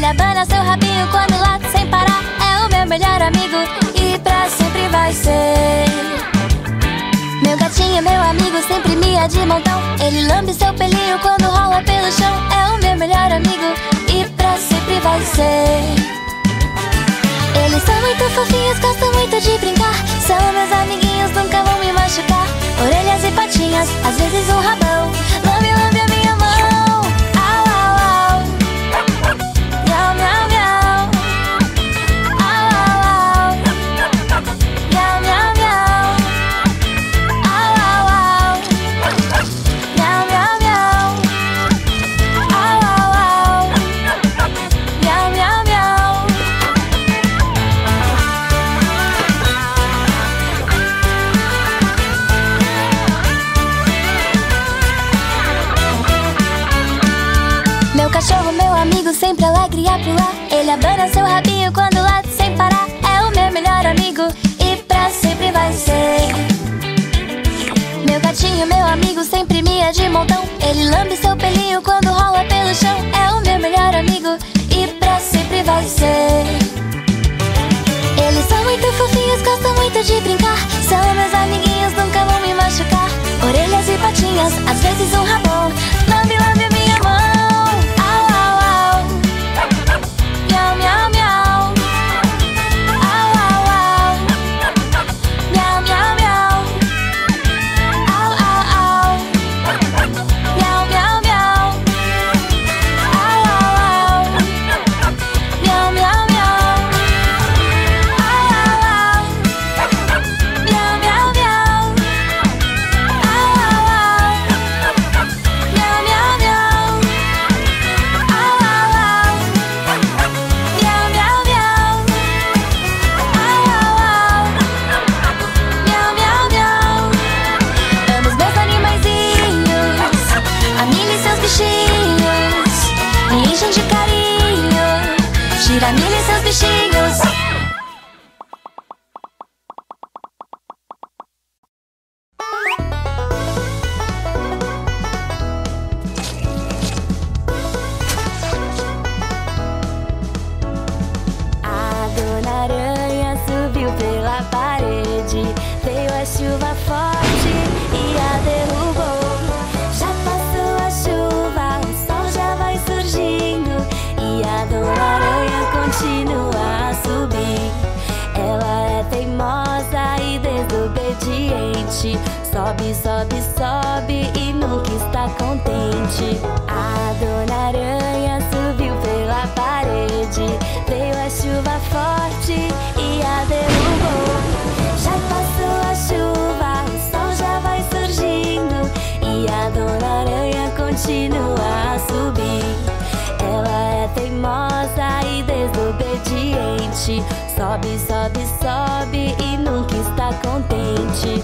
Ele abana seu rabinho quando late sem parar. É o meu melhor amigo e pra sempre vai ser. Meu gatinho é meu amigo, sempre mia de montão. Ele lambe seu pelinho quando rola pelo chão. É o meu melhor amigo e pra sempre vai ser. Eles são muito fofinhos, gostam muito de brincar. São meus amiguinhos, nunca vão me machucar. Orelhas e patinhas, às vezes um rabão. Lambe, lambe a minha mão. Au, au, au. Miau, miau, miau. Au, au, au. Miau, miau, miau. Au, au, au. Miau, miau, miau. Au, au, au. Miau, miau, miau. Meu cachorro, meu amigo, sempre alegre a pular. Ele abana seu rabinho quando late sem parar. É o meu melhor amigo e pra sempre vai ser. Meu gatinho, meu amigo, sempre mia de montão. Ele lambe seu pelinho quando rola pelo chão. É o meu melhor amigo e pra sempre vai ser. Eles são muito fofinhos, gostam muito de brincar. São meus amiguinhos, nunca vão me machucar. Orelhas e patinhas, às vezes um rabão. Lambe, lambe a minha mão. Au, au, au. Miau, miau, miau. Au, au, au. Miau, miau, miau. Au, au, au. Miau, miau, miau. Au, au, au. Miau, miau, miau. Au, au, au. Miau, miau, miau. Au, au, au. Miau, miau, miau. Au, au, au. Miau, miau, miau. Au, au, au. Miau, miau, miau. Amo os meus animaizinhos, a milha e seus bichinhos, me enchem de carinho. Tira a milha e seus bichinhos. A dona aranha subiu pela parede. Veio a chuva forte e a derrubou. Já passou a chuva, o sol já vai surgindo e a dona aranha continua a subir. Ela é teimosa e desobediente. Sobe, sobe, sobe e nunca está contente. A dona aranha subiu pela parede. Veio a chuva forte e a derrubou. Já passou a chuva, o sol já vai surgindo e a dona aranha continua a subir. Ela é teimosa e desobediente. Sobe, sobe, sobe e nunca está contente.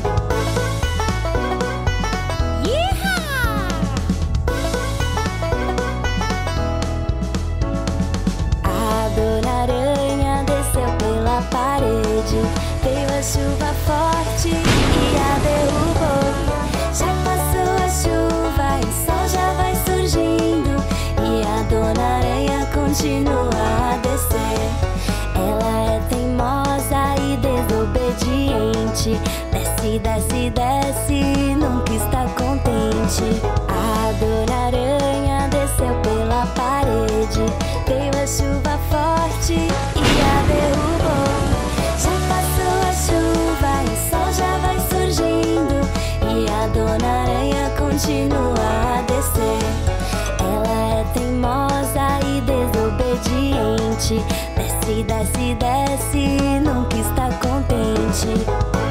A dona aranha desceu pela parede. Veio a chuva forte e a derrubou. Já passou a chuva e o sol já vai surgindo e a dona aranha continua a descer. Ela é teimosa e desobediente. Desce, desce, desce, nunca está contente. A dona aranha desceu pela parede. Veio a chuva forte e a derrubou. Já passou a chuva e o sol já vai surgindo e a dona aranha continua a descer. Ela é teimosa e desobediente. Desce, desce, desce, nunca está contente.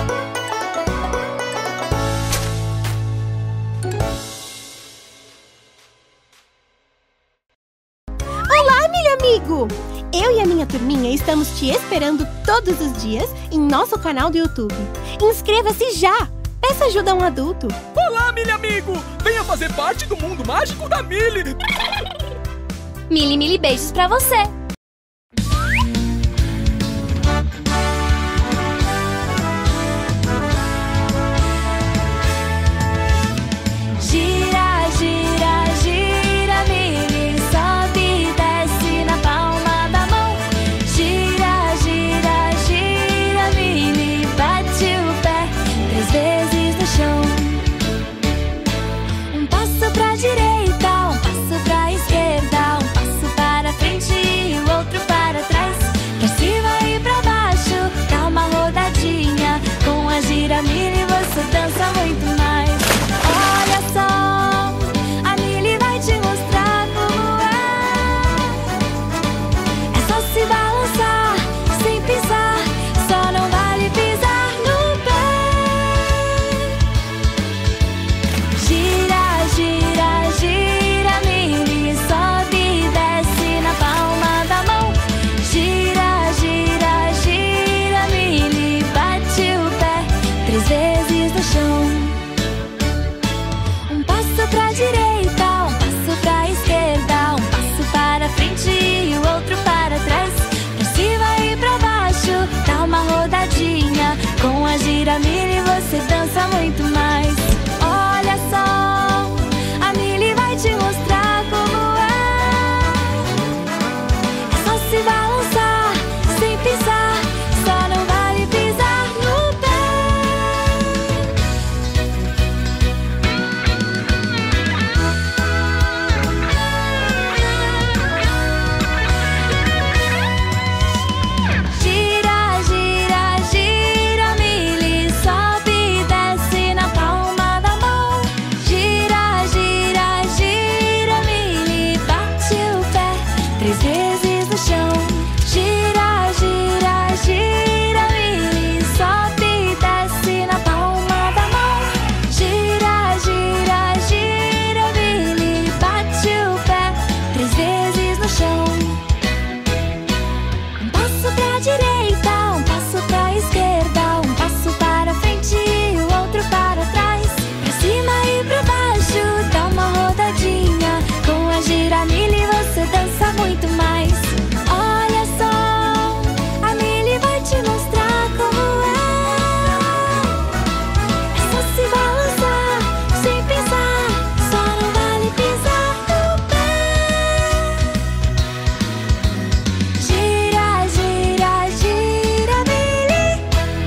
Olá, meu amigo! Eu e a minha turminha estamos te esperando todos os dias em nosso canal do YouTube. Inscreva-se já! Peça ajuda a um adulto. Olá, Mili amigo! Venha fazer parte do mundo mágico da Mili! Mili, Mili, beijos pra você! Gira, gira, gira, Mili, sobe e desce na palma 3 vezes no chão. Gira, gira, gira, Willy. Sobe e desce na palma da mão. Gira, gira, gira, Willy. Bate o pé 3 vezes no chão. Um passo pra direita, um passo pra esquerda, um passo para frente e o outro para trás. Pra cima e pra baixo, dá uma rodadinha. Com a Giramille você dança muito mais. Olha só, a Milly vai te mostrar como é. É só se balançar, sem pensar. Só não vale pisar no pé. Gira, gira, gira, Milly.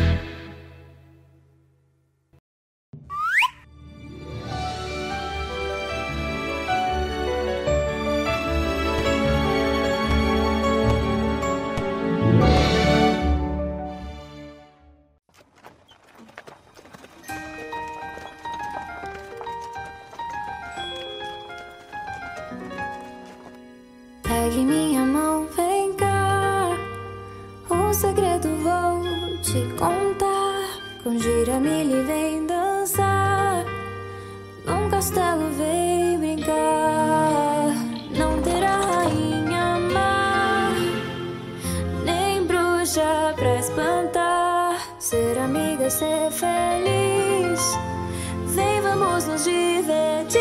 Pegue minha mão, vem cá. Um segredo vou te contar. Com Giramille vem dançar. Num castelo vem brincar. Não terá rainha má, nem bruxa pra espantar. Ser amiga, ser feliz. Vem, vamos nos divertir.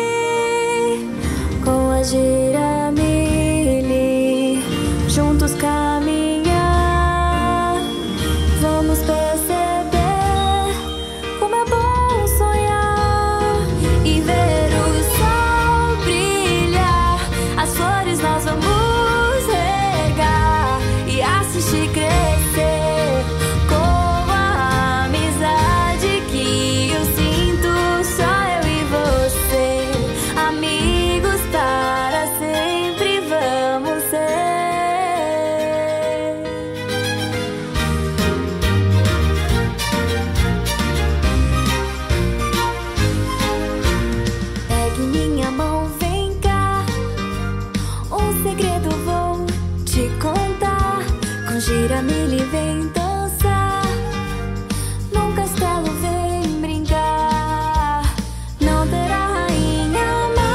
Com a Giramille, juntos caminhar. Vamos perceber como é bom sonhar e ver o sol brilhar. As flores nós vamos regar e assistir crescer. Com a amizade que eu sinto, só eu e você. Amigos para sempre vamos ser. Pegue minha mão, vem cá. Um segredo vou te contar. Com Giramille vem dançar. Num castelo vem brincar. Não terá rainha má,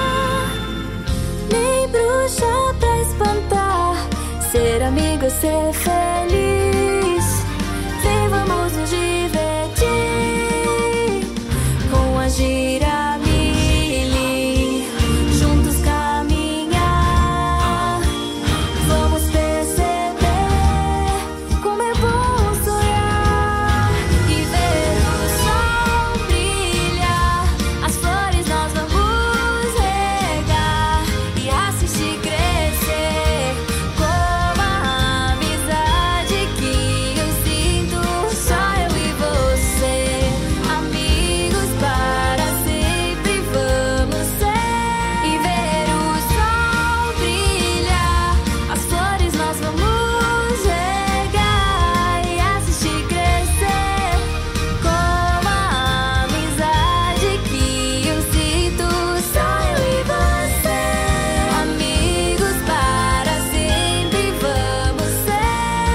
nem bruxa pra espantar. Ser amigo é ser feliz. Vem, vamos nos divertir. Com a Giramille, juntos caminhar. Vamos perceber como é bom sonhar e ver o sol brilhar. As flores nós vamos regar e assistir crescer. Com a amizade que eu sinto, só eu e você. Amigos para sempre vamos ser. E ver o sol brilhar. As flores nós vamos regar e assistir crescer. Com a amizade que eu sinto, só eu e você. Amigos para sempre vamos ser.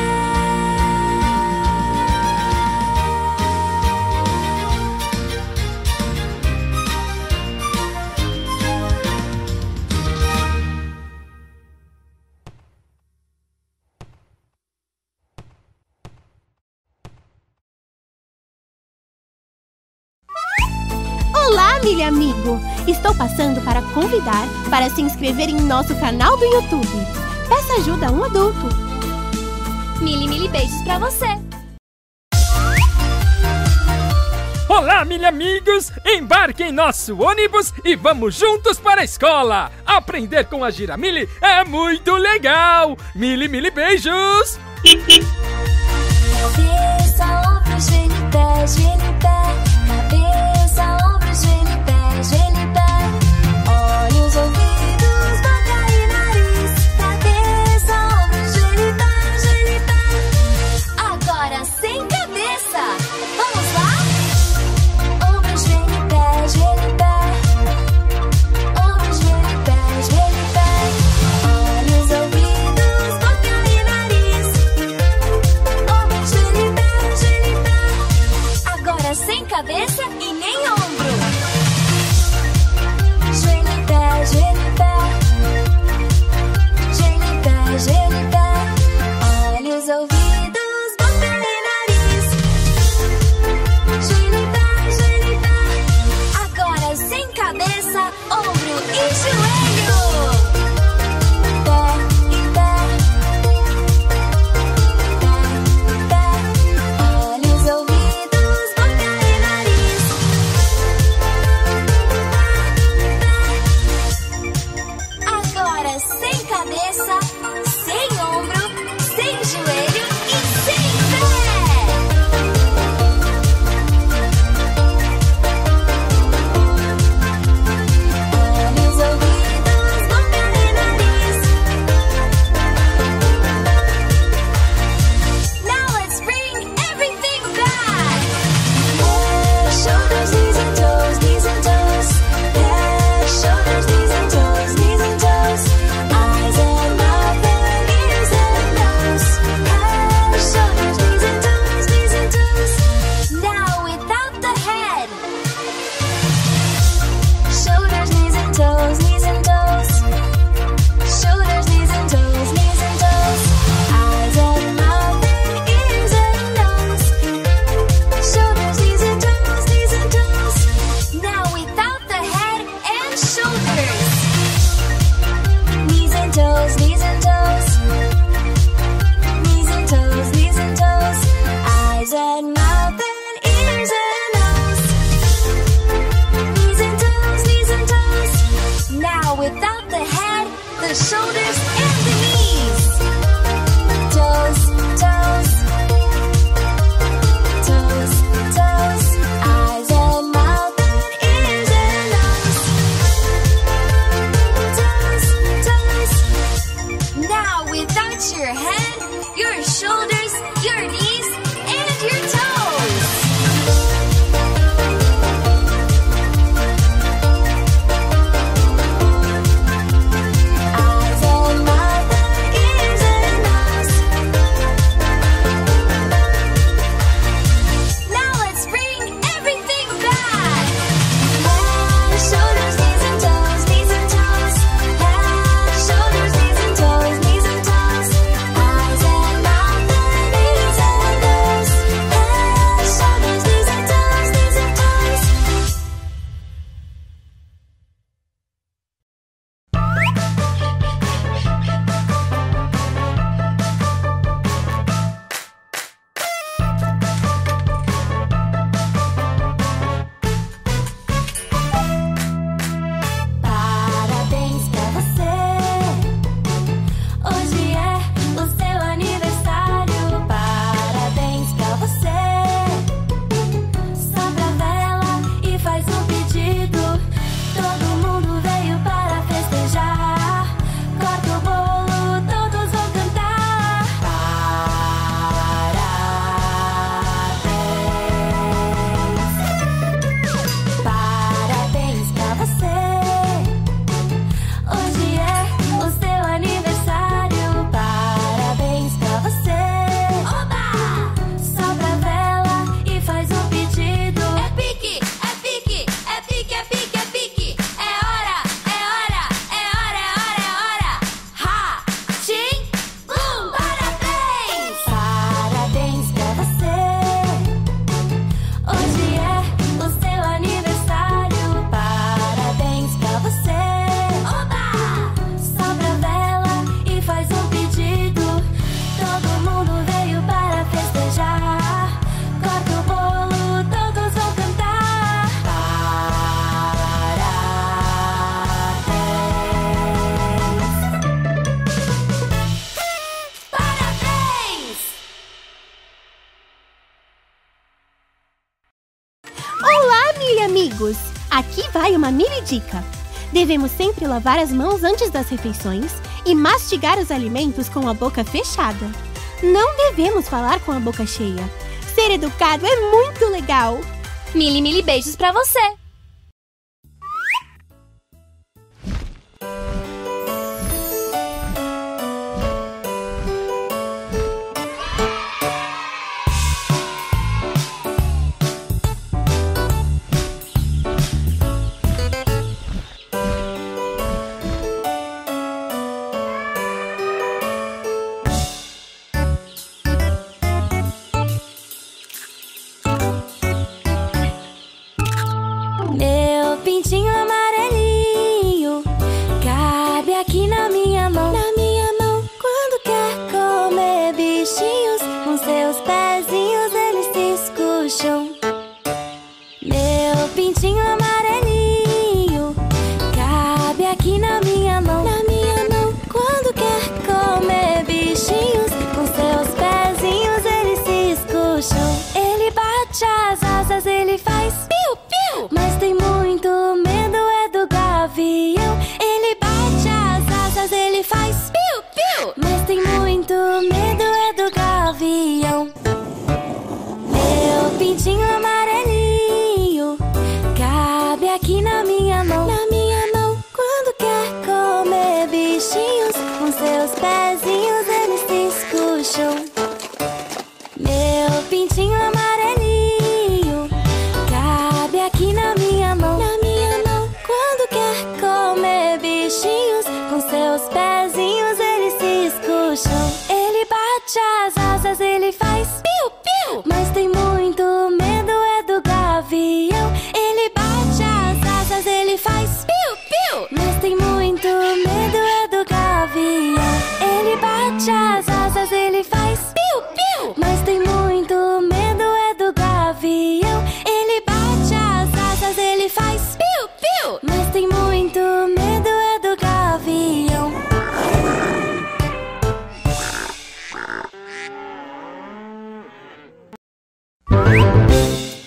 Olá, Milly amigo! Estou passando para convidar para se inscrever em nosso canal do YouTube. Peça ajuda a um adulto. Milly, beijos pra você. Olá, Milly amigos! Embarquem em nosso ônibus e vamos juntos para a escola! Aprender com a Giramille é muito legal! Milly, beijos! Cabeça, ombro, joelho, pé, joelho, pé. Cabeça, ombro, joelho, pé, joelho, pé. Olhos, ouvidos, boca e nariz. Cabeça, ombro, joelho, pé, joelho, pé. Agora sem cabeça. Vamos lá? Ombro, joelho, pé, joelho, pé. Ombro, joelho, pé, joelho, pé. Olhos, Touch your head, your shoulders, your knees, and your toes. Eyes and mouth, ears and nose. Now let's bring everything back. Head, shoulders, knees and toes, knees and toes. Head, shoulders, knees and toes, knees and toes. Eyes and mouth, ears and nose. Head, shoulders, knees and toes, knees and toes. Parabéns pra você. Hoje é o seu aniversário. Parabéns pra você. Sopra a vela e faz um pedido. Todo mundo veio para festejar. Corta o bolo, todos vão cantar. Parabéns pra você. Hoje é o seu aniversário. Parabéns pra você. Oba! Sopra a vela e faz um pedido. É pique, é pique, é pique, é pique, é pique. É hora, é hora, é hora, é hora, é hora. Ha! Tim! Bum! Parabéns! Parabéns pra você. Hoje é o seu aniversário. Parabéns pra você. Oba! Sopra a vela e faz um pedido. Todo mundo veio para festejar. Corta o bolo, todos vão cantar. Parabéns! Parabéns! Olá, Mili amigos! Aqui vai uma Mili dica. Devemos sempre lavar as mãos antes das refeições e mastigar os alimentos com a boca fechada. Não devemos falar com a boca cheia. Ser educado é muito legal! Mili beijos pra você. Meu pintinho amarelinho cabe aqui na minha mão. Na minha mão, quando quer comer bichinhos, com seus pezinhos eles se escucham. Meu pintinho amarelinho cabe aqui na minha mão. Na minha mão, quando quer comer bichinhos, com seus pezinhos eles se escucham. Ele bate as asas, ele faz piu-piu, mas tem muito medo é do gavião. Ele bate as asas, ele faz piu-piu, mas tem muito medo é do gavião. Meu pintinho amarelinho cabe aqui na minha mão. Na minha mão, quando quer comer bichinhos, com seus pezinhos eles se escucham. Meu pintinho amarelinho cabe aqui na minha mão. Na minha mão, quando quer comer bichinhos, com seus pezinhos eles se escucham. Ele bate as asas, ele faz piu-piu, mas tem muito medo é do gavião. Ele bate as asas, ele faz piu-piu, mas tem muito medo é do gavião. Ele bate as asas, ele faz piu-piu, mas tem muito medo é do gavião. Ele bate as asas, ele faz piu-piu, mas tem muito medo é do gavião.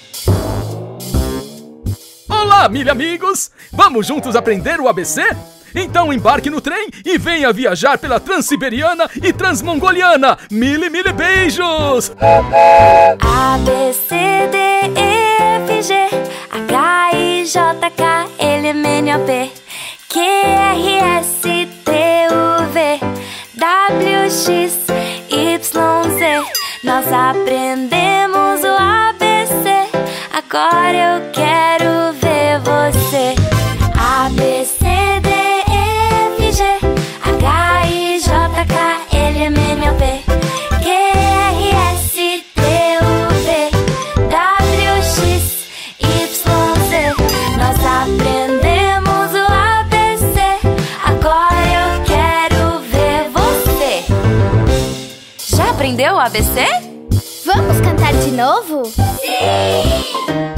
Olá, Mili amigos! Vamos juntos aprender o ABC? Então embarque no trem e venha viajar pela Transiberiana e Transmongoliana. Mili, mili beijos! A, B, C, D, E, F, G, H, I, J, K, L, M, N, O, P, Q, R, S, T, U, V, W, X, Y, Z. Nós aprendemos o ABC, agora eu quero ver você. A, B, C, D, E, F, G, H, I, J, K, L, M, N, O, P, Q, R, S, T, U, V, W, X, Y, Z. Nós aprendemos o ABC, agora eu quero ver você. Já aprendeu o ABC? Vamos cantar de novo? Sim!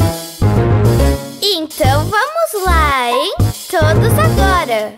Então vamos lá, hein? Todos agora!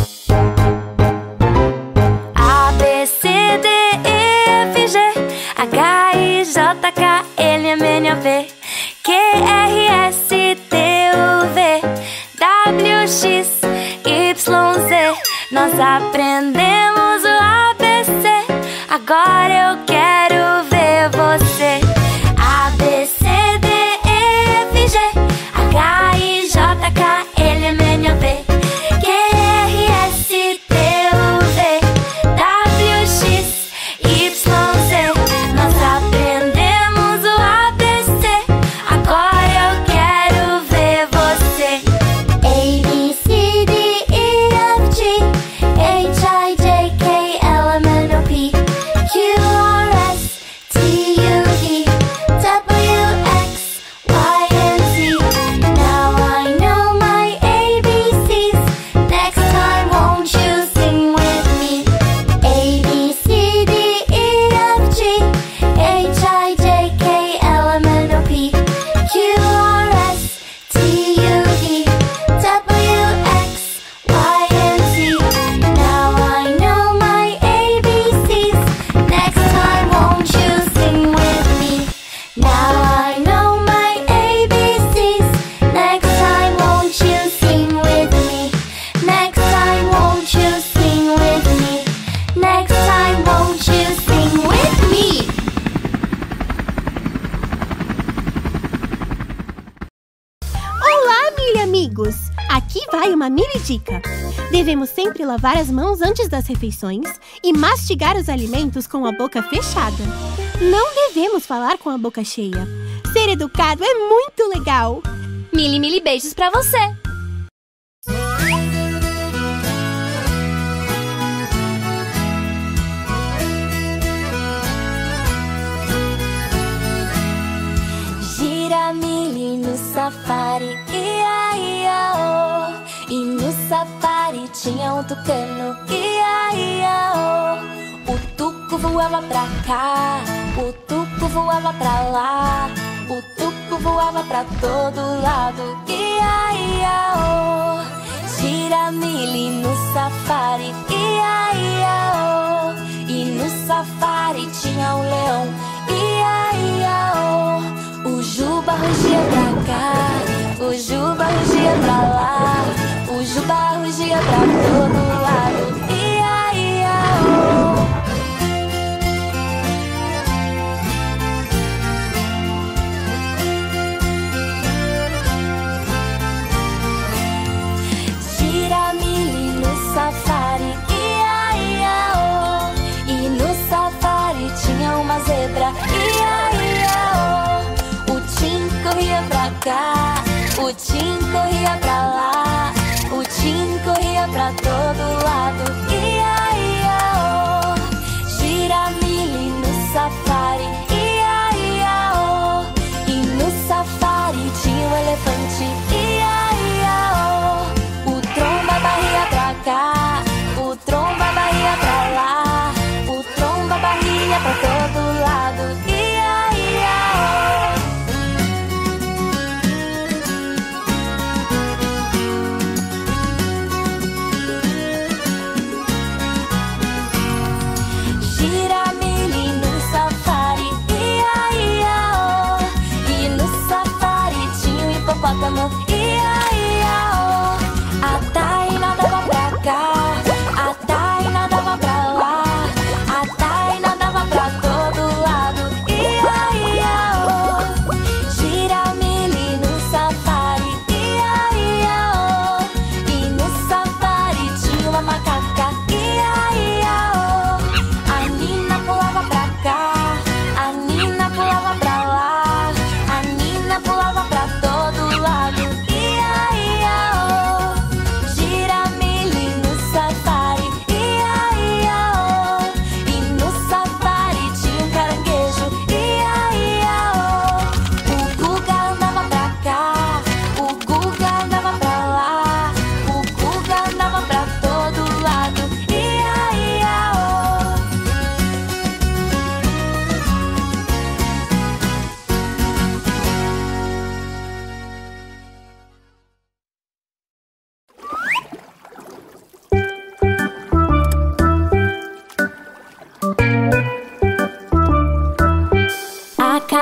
A, B, C, D, E, F, G, H, I, J, K, L, M, N, O, P, Q, R, S, T, U, V, W, X, Y, Z. Nós aprendemos o ABC, agora eu quero ver você. A, B, C, D, E, F, G, H, I, J, K, L, M, N, O, P, Q, R, S, T, U, V, W, X, Y, Z. Nós aprendemos o ABC, agora eu quero ver você. A, B, C, D, E, F, G, H, I, J, K, L, M, N, O, P, Q, R, S, T, U, V, W, X, Y, and Z. Now I know my ABCs. Next time won't you sing with me? A, B, C, D, E, F, G, H, I, J, K, L, M, N, O, P, Q, R, S, T, U, V, W, X, Y, and Z. Now I know my ABCs. Next time won't you sing with me? Now I know my ABCs. Next time won't you sing with me? Next time won't you sing with me? Next time won't you sing with me? Olá, Mili amigos! Aqui vai uma Mili dica. Devemos sempre lavar as mãos antes das refeições e mastigar os alimentos com a boca fechada. Não devemos falar com a boca cheia. Ser educado é muito legal. Mili, mili beijos pra você! Gira Mili no safari, ia, ia, oh. E no safari tinha um tucano, ia, ia, oh. O tuco voava pra cá, o tuco voava pra lá, o tuco voava pra todo lado, ia, ia, oh. Gira Mili no safari, ia, ia, oh. E no safari tinha um leão, ia, ia, oh. O Juba rugia pra cá, o Juba rugia pra lá, o Juba rugia pra todo lado, ia, ia, oh. Gira Mili no safari, ia, ia, oh. E no safari tinha uma zebra, ia, ia, oh. O Tim corria pra cá, o Tim corria pra lá, o Tim corria pra todo lado, ia, ia, oh. Gira Mili no safari, ia, ia, oh. E no safari tinha um elefante, ia, ia, oh. O Tromba barria pra cá, o Tromba barria pra lá, o Tromba barria pra todo lado, ia, ia, oh.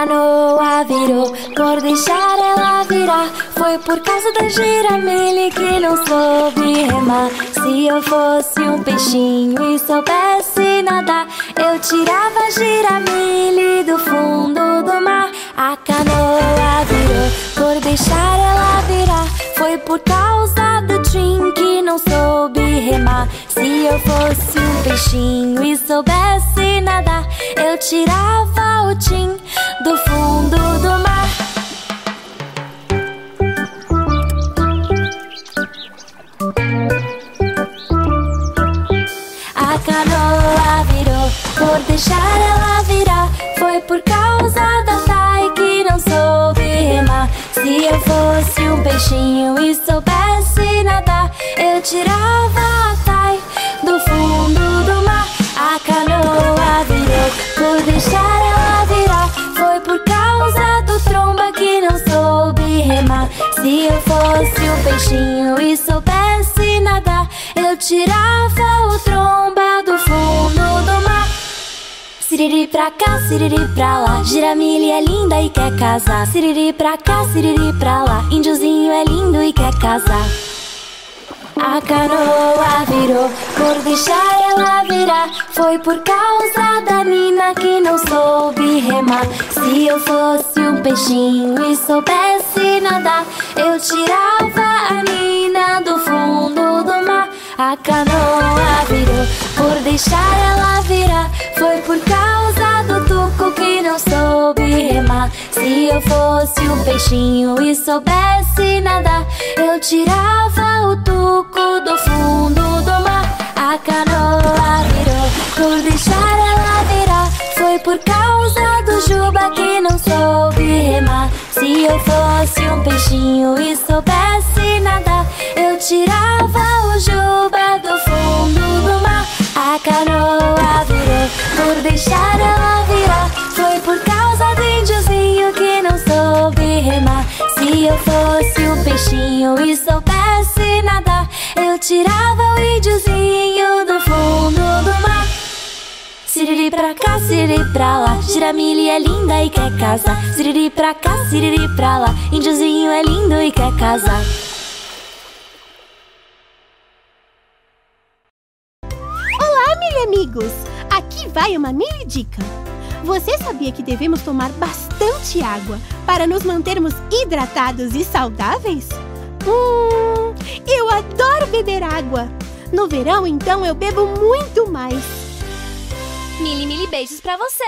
canoa virou, por deixar ela virar. Foi por causa da Giramille que não soube remar. Se eu fosse um peixinho e soubesse nadar, eu tirava a Giramille do fundo do mar. A canoa virou, por deixar ela virar. Foi por causa do Tim que não soube remar. Se eu fosse um peixinho e soubesse nadar, eu tirava o Tim do fundo do mar. A canoa virou, por deixar ela virar. Foi por causa da Tai que não soube remar. Se eu fosse um peixinho e soubesse nadar, eu tirava a Tai do fundo do mar. A canoa virou, por deixar ela virar. Foi por causa do Tromba que não soube remar. Se eu fosse um peixinho e soubesse nadar, eu tirava o Tromba do fundo do mar. Siriri pra cá, siriri pra lá, Giramille é linda e quer casar. Siriri pra cá, siriri pra lá, Índiozinho é lindo e quer casar. A canoa virou, por deixar ela virar. Foi por causa da Nina que não soube remar. Se eu fosse um peixinho e soubesse nadar, eu tirava a Nina do fundo do mar. A canoa virou, por deixar ela virar. Foi por causa do Tuco que não soube remar. Se eu fosse um peixinho e soubesse nadar, eu tirava o Tuco do fundo do mar. A canoa virou, por deixar ela virar. Foi por causa do Juba que não soube remar. Se eu fosse um peixinho e soubesse nadar, eu tirava o Juba do fundo do mar. A canoa virou, por deixar ela virar. Foi por causa do Índiozinho que não soube remar. Se eu fosse um peixinho e soubesse nadar, eu tirava o Índiozinho do fundo do mar. Siriri pra cá, siriri pra lá, Giramille é linda e quer casar. Siriri pra cá, siriri pra lá, Índiozinho é lindo e quer casar. Olá, Mili amigos! Aqui vai uma Mili dica. Você sabia que devemos tomar bastante água para nos mantermos hidratados e saudáveis? Eu adoro beber água! No verão, então, eu bebo muito mais. Mili beijos pra você.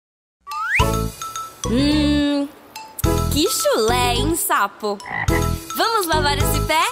Que chulé, hein, sapo? Vamos lavar esse pé?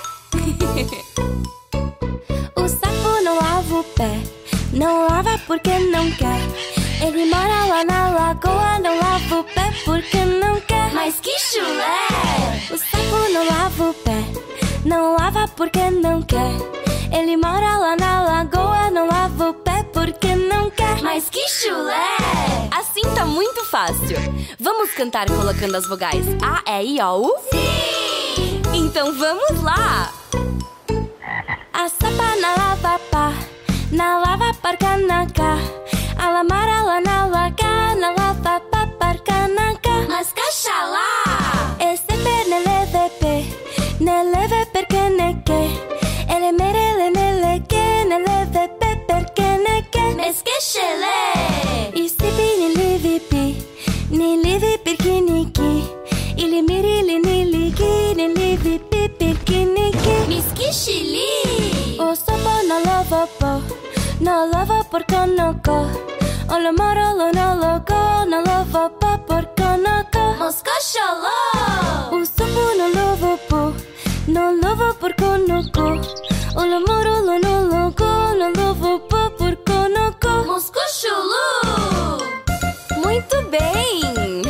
O sapo não lava o pé, não lava porque não quer. Ele mora lá na lagoa, não lava o pé porque não quer. Mas que chulé! O sapo não lava o pé, não lava porque não quer. Ele mora lá na lagoa, não lava o pé porque não quer. Mas que chulé! Assim tá muito fácil. Vamos cantar colocando as vogais A, E, I, O, U? Sim! Então vamos lá! A sapa na lava pá, na lava parca na cá. A lamara lá na laga, na lava pá parca na cá. Mas caxalá! Esse per nele pe, nele perché ne que. Ele merele nele que, nele pe perché ne que. Mas que chelé! E se pi ni livi perché ni que. Ele mirili ni ligi, ni livi pi perché ni que. Mas que chili! O sopo na lava po, na lava porca no co. O lo moro lo no logo, na lava po porca no co. Mas cachaló! O sopo na lava po, na lava porca no co. O lo moro lo no logo, na lava po porca no co. Mas cachaló! Muito bem!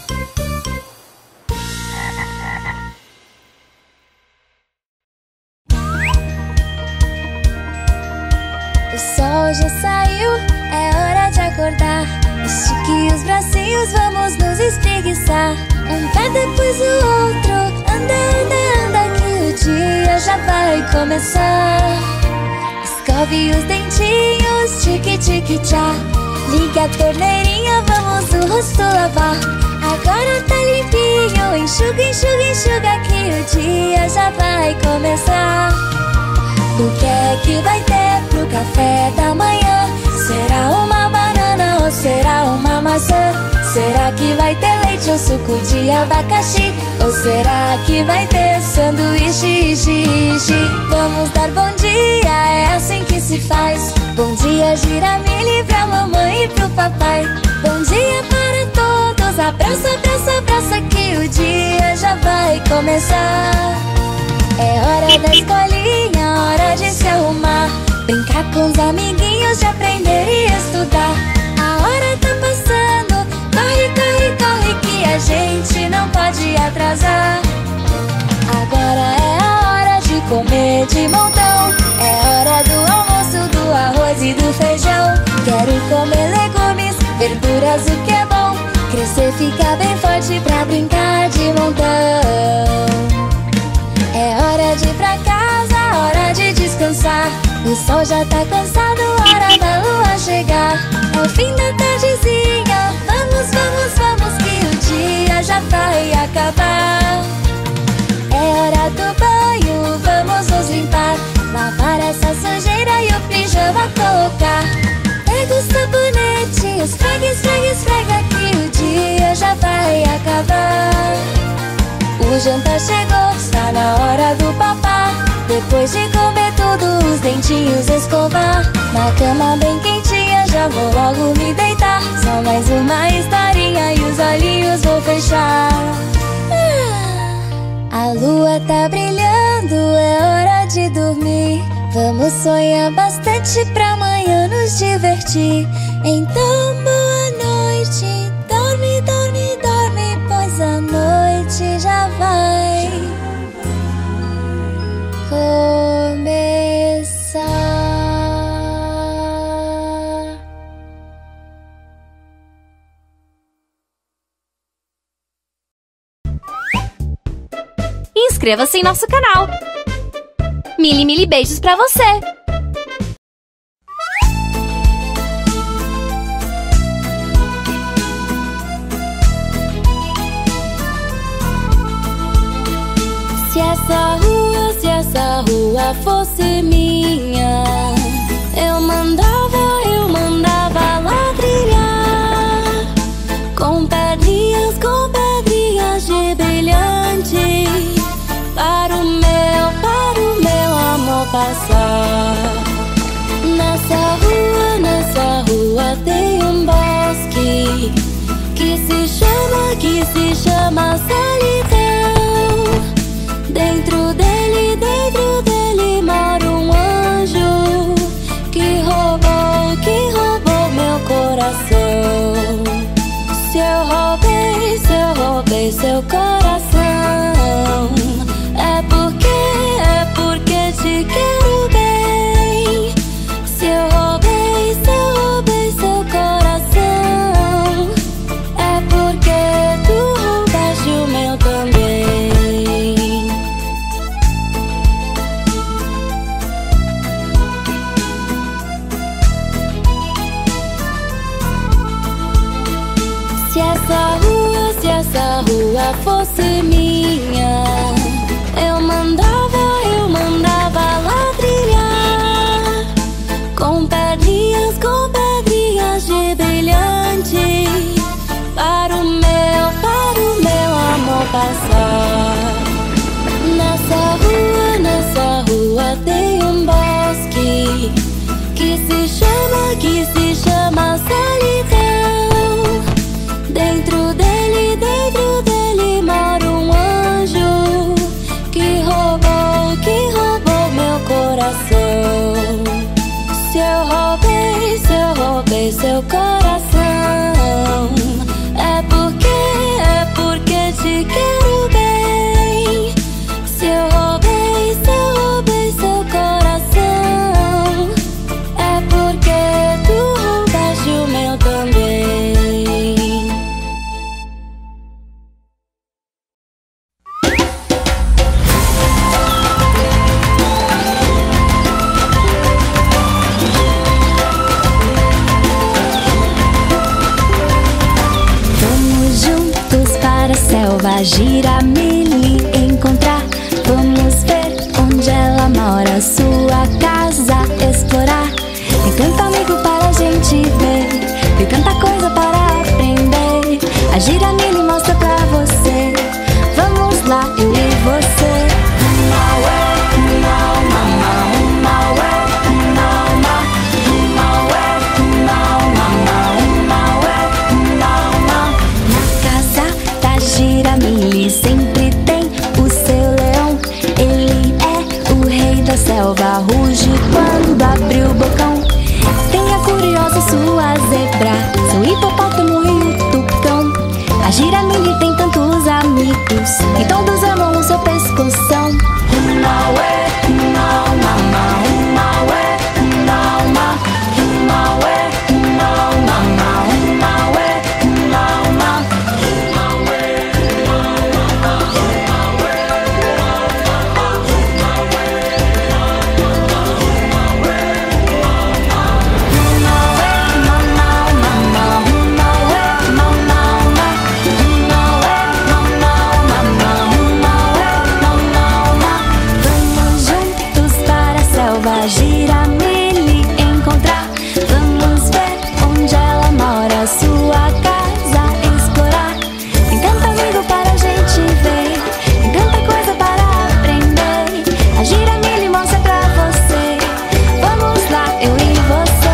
O sol já saiu, é hora de acordar. Estique os bracinhos, vamos nos espreguiçar. Um pé depois o outro, anda, anda, anda, que o dia já vai começar. Escove os dentinhos, tique, tique, tchá. Ligue a torneirinha, vamos o rosto lavar. Agora tá limpinho, enxuga, enxuga, enxuga que o dia já vai começar. O que é que vai ter pro café da manhã? Será uma banana ou será uma maçã? Será que vai ter leite ou suco de abacaxi? Ou será que vai ter sanduíche, Vamos dar bom dia, é assim que se faz. Bom dia, Giramille, pra mamãe e pro papai. Bom dia para todos, abraça, abraça, abraça que o dia já vai começar. É hora da escolinha, hora de se arrumar, brincar com os amiguinhos, de aprender e estudar. A hora tá passando, corre, corre, corre que a gente não pode atrasar. Agora é a hora de comer de montão. É hora do almoço, do arroz e do feijão. Quero comer legumes, verduras, o que é bom. Crescer, ficar bem forte pra brincar de montão. É hora de ir pra casa, hora de descansar. O sol já tá cansado, hora da lua chegar. É o fim da tardezinha, vamos, vamos, vamos que o dia já vai acabar. É hora do banho, vamos nos limpar, lavar essa sujeira e o pijama colocar. Pega o sabonete, esfrega, esfrega, esfrega que o dia já vai acabar. O jantar chegou, está na hora do papá. Depois de comer tudo, os dentinhos escovar. Na cama bem quentinha, já vou logo me deitar. Só mais uma historinha e os olhinhos vou fechar. A lua tá brilhando, é hora de dormir. Vamos sonhar bastante pra amanhã nos divertir. Então boa noite, dorme, dorme, dorme, pois a noite já vai começar. Inscreva-se em nosso canal. Mili beijos pra você! Se essa rua fosse minha, eu mandava ladrilhar com pedrinhas de brilhante para o meu amor passar. Nessa rua tem um bosque que se chama solidão. Dentro dele mora um anjo que roubou meu coração. Se eu roubei seu coração, é porque te quero bem. Se eu roubei seu coração, é porque tu roubaste o meu também. Se essa rua fosse minha, eu mandava ladrilhar com pedrinhas de brilhante para o meu amor passar. Nessa rua tem um bosque que se chama solidão. Dentro dele mora um anjo que roubou meu coração. Se eu roubei seu coração, é porque te quero bem. Se eu roubei seu coração, é porque tu roubaste o meu também. selva, Giramille encontrar. Vamos ver onde ela mora, sua casa explorar. Tem tanto amigo para a gente ver, tem tanta coisa para aprender. A Giramille mostra pra você. Vamos lá, eu e você. Na casa da Giramille sempre tem o seu leão. Ele é o rei da selva, ruge quando abre o bocão. Tem a curiosa sua zebra, seu hipopótamo e o tucão. A Giramille tem tantos amigos e todos amam o seu pescoção. Giramille encontrar. Vamos ver onde ela mora, sua casa explorar. Tem tanto amigo para a gente ver, tem tanta coisa para aprender. A Giramille mostra pra você. Vamos lá, eu e você.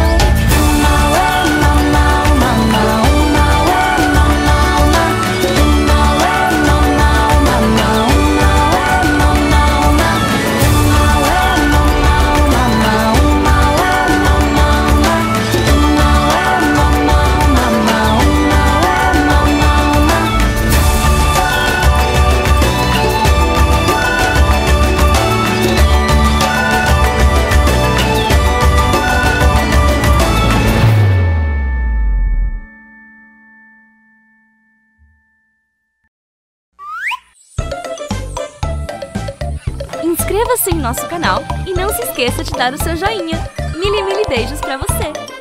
Inscreva-se em nosso canal e não se esqueça de dar o seu joinha. Mili beijos pra você!